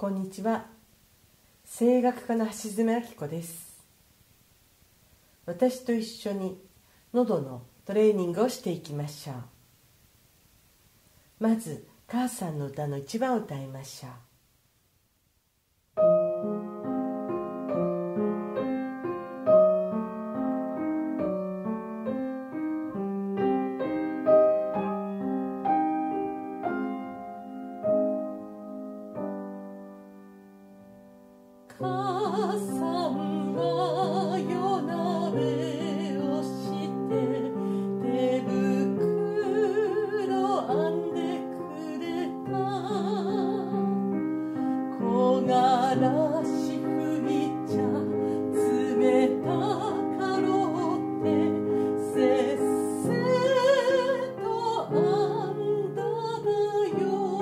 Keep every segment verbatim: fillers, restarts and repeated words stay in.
こんにちは。声楽家の橋爪明子です。私と一緒に喉のトレーニングをしていきましょう。まず母さんの歌の一番を歌いましょう。 母さんは夜なべをして手袋編んでくれた。木枯らし吹いちゃ冷たかろうってせっせと編んだだよ。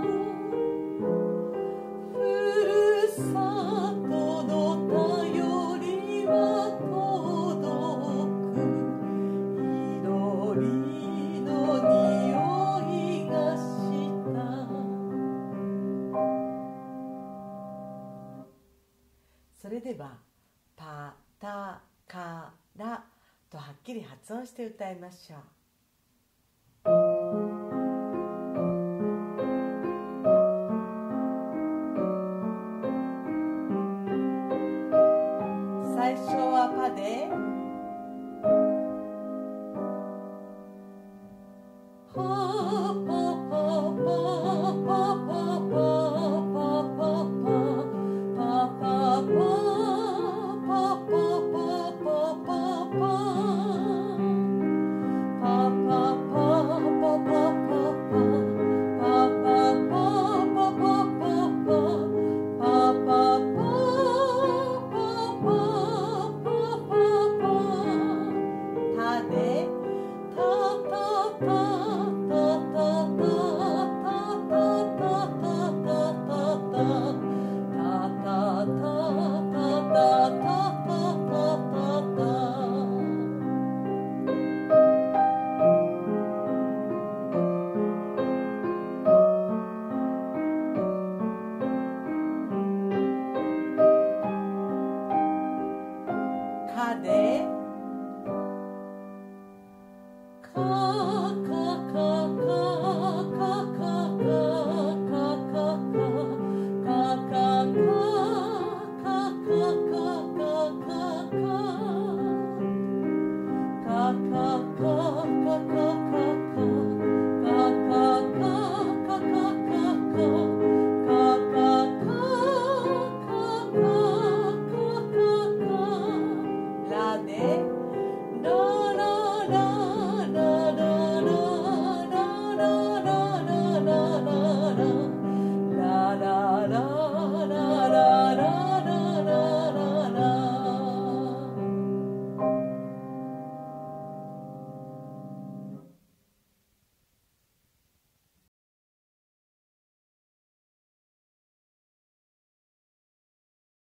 ふるさとの便りは届く。緑の匂いがした。 それではパタカラとはっきり発音して歌いましょう。最初はパでパパパパパパパパパパカでラで